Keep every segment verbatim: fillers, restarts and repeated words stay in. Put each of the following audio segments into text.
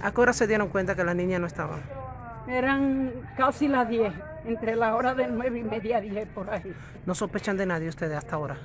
¿A qué hora se dieron cuenta que la niña no estaba? Eran casi las diez, entre la hora de nueve y media, diez por ahí. ¿No sospechan de nadie ustedes hasta ahora?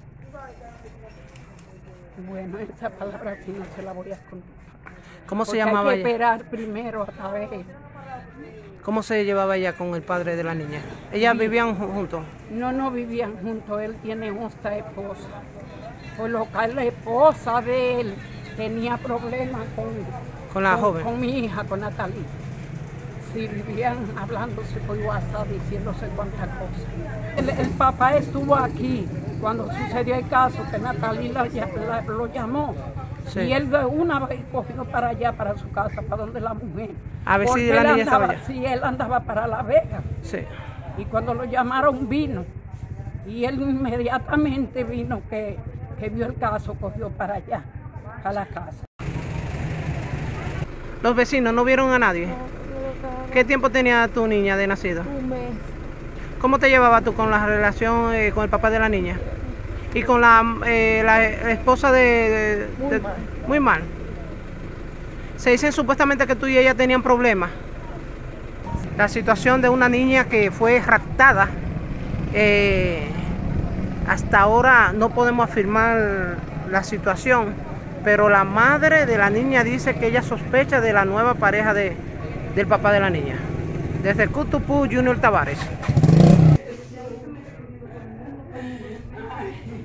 Bueno, esa palabra sí no se la voy a contar. ¿Cómo se Porque llamaba hay que ella? esperar primero a ver. ¿Cómo se llevaba ella con el padre de la niña? ¿Ellas Sí. vivían ju- juntos? No, no vivían juntos, él tiene otra esposa. Por lo que la esposa de él tenía problemas con, ¿Con la joven? Con mi hija, con Natalie. Sí, vivían hablándose por WhatsApp, diciéndose cuántas cosas. El, el papá estuvo aquí cuando sucedió el caso, que Natalie la, la, lo llamó. Sí. Y él de una vez cogió para allá, para su casa, para donde la mujer. A ver si Porque la él niña estaba andaba- allá. Sí, él andaba para La Vega. Sí. Y cuando lo llamaron vino. Y él inmediatamente vino que, que vio el caso, cogió para allá, a la casa. ¿Los vecinos no vieron a nadie? ¿Qué tiempo tenía tu niña de nacido? Un mes. ¿Cómo te llevabas tú con la relación eh, con el papá de la niña? Y con la, eh, la esposa de, de- Muy de- mal. Muy mal. Se dicen supuestamente que tú y ella tenían problemas. La situación de una niña que fue raptada, eh, hasta ahora no podemos afirmar la situación, pero la madre de la niña dice que ella sospecha de la nueva pareja de, del papá de la niña. Desde Cutupú, Junior Tavares.